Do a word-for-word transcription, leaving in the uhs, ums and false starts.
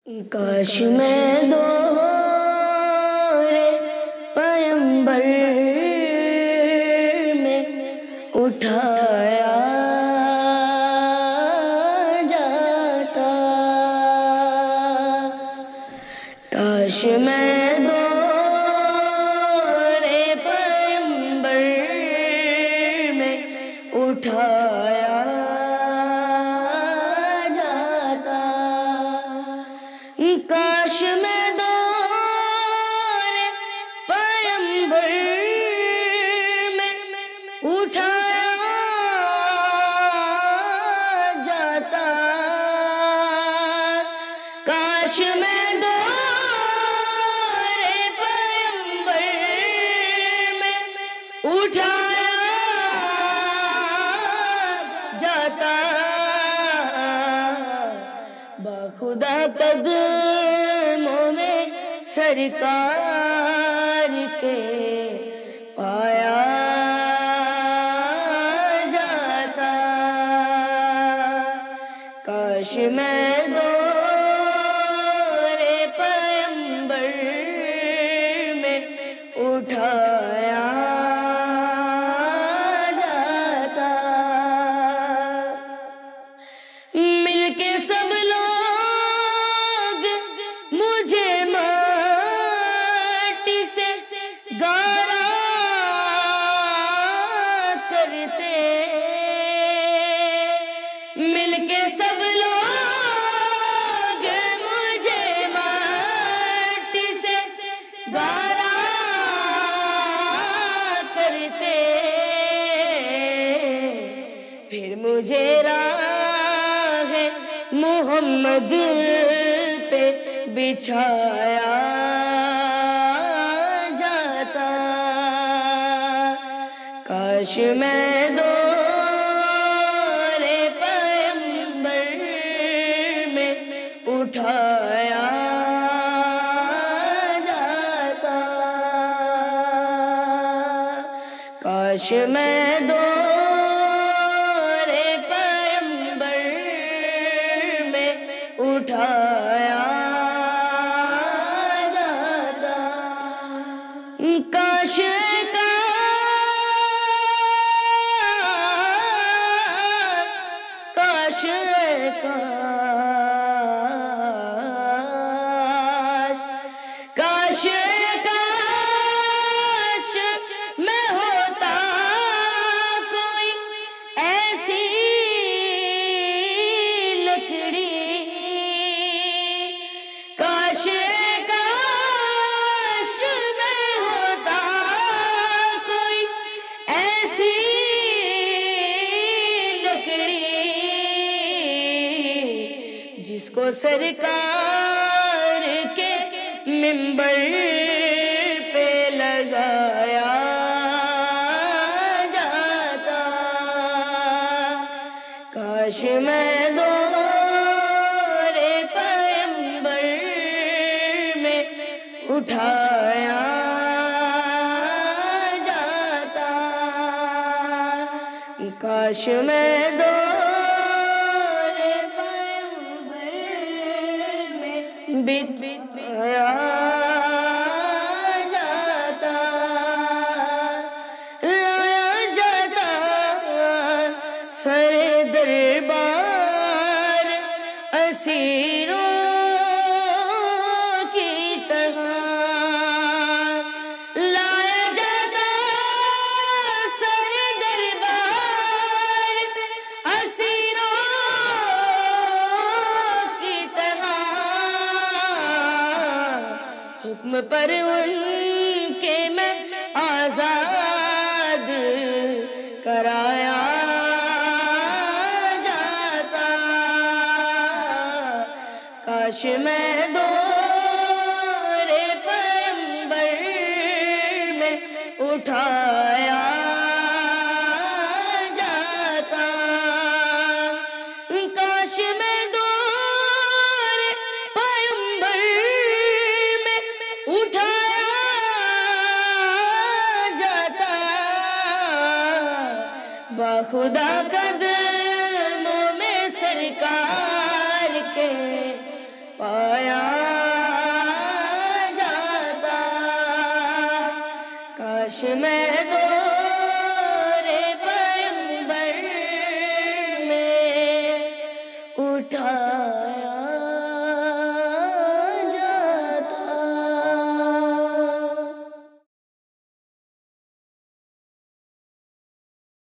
کاش میں دور پیمبر میں اٹھایا جاتا، کاش میں دور پیمبر میں اٹھایا کاش میں دور پیمبر میں اٹھایا جاتا، کاش میں دور پیمبر میں اٹھایا جاتا، بخدا قدموں میں سرکار کے پایا جاتا، کاش میں دور پیمبر میں اٹھایا جاتا، مل کے سب لوگ مل کے سب لوگ مجھے مٹی سے گارا کرتے، پھر مجھے راہ محمد پہ بچھایا جاتا، کاش میں دو اٹھایا جاتا، کاش میں دور پیمبر میں اٹھایا جاتا، کاش کاش کاش کاش میں ہوتا کوئی ایسی لکڑی، کاش کاش میں ہوتا کوئی ایسی لکڑی جس کو سرکار کے منبر پہ لگایا جاتا، کاش میں دور پیمبر میں اٹھایا جاتا، کاش میں دور پیمبر میں بچھایا جاتا، لایا جاتا سر دربار اسیروں کی طرح، لایا جاتا سر دربار اسیروں کی طرح، حکم پر ان کے میں آزاد کرایا جاتا، کاش میں دور پیمبر میں اٹھایا جاتا، کاش میں دور پیمبر میں اٹھایا جاتا، بخدا قدموں میں سرکار کے پایا جاتا، کاش میں دور پیمبر میں اٹھا